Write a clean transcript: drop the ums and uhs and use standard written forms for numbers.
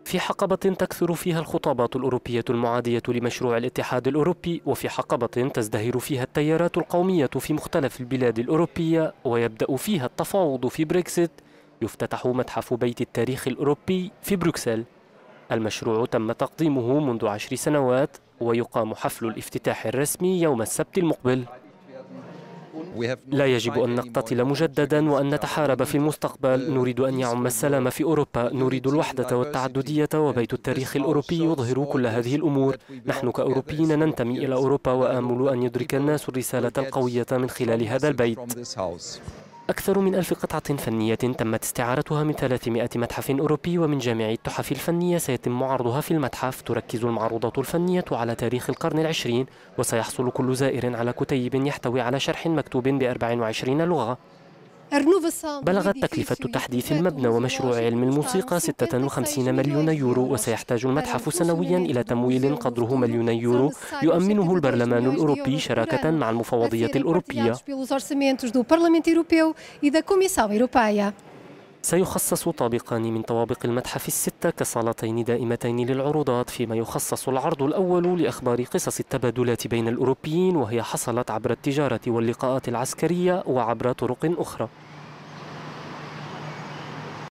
في حقبة تكثر فيها الخطابات الأوروبية المعادية لمشروع الاتحاد الأوروبي، وفي حقبة تزدهر فيها التيارات القومية في مختلف البلاد الأوروبية ويبدأ فيها التفاوض في بريكسيت، يفتتح متحف بيت التاريخ الأوروبي في بروكسل. المشروع تم تقديمه منذ 10 سنوات، ويقام حفل الافتتاح الرسمي يوم السبت المقبل. لا يجب أن نقتتل مجددا وأن نتحارب في المستقبل. نريد أن يعم السلام في أوروبا، نريد الوحدة والتعددية، وبيت التاريخ الأوروبي يظهر كل هذه الأمور. نحن كأوروبيين ننتمي إلى أوروبا، وآمل أن يدرك الناس الرسالة القوية من خلال هذا البيت. أكثر من 1000 قطعة فنية تمت استعارتها من 300 متحف أوروبي ومن جامع التحف الفنية سيتم عرضها في المتحف. تركز المعروضات الفنية على تاريخ القرن العشرين، وسيحصل كل زائر على كتيب يحتوي على شرح مكتوب ب24 لغة. بلغت تكلفة تحديث المبنى ومشروع علم الموسيقى 56 مليون يورو، وسيحتاج المتحف سنويا إلى تمويل قدره مليون يورو يؤمنه البرلمان الأوروبي شراكة مع المفوضية الأوروبية. سيخصص طابقان من طوابق المتحف الستة كصالتين دائمتين للعروضات، فيما يخصص العرض الأول لأخبار قصص التبادلات بين الأوروبيين، وهي حصلت عبر التجارة واللقاءات العسكرية وعبر طرق أخرى.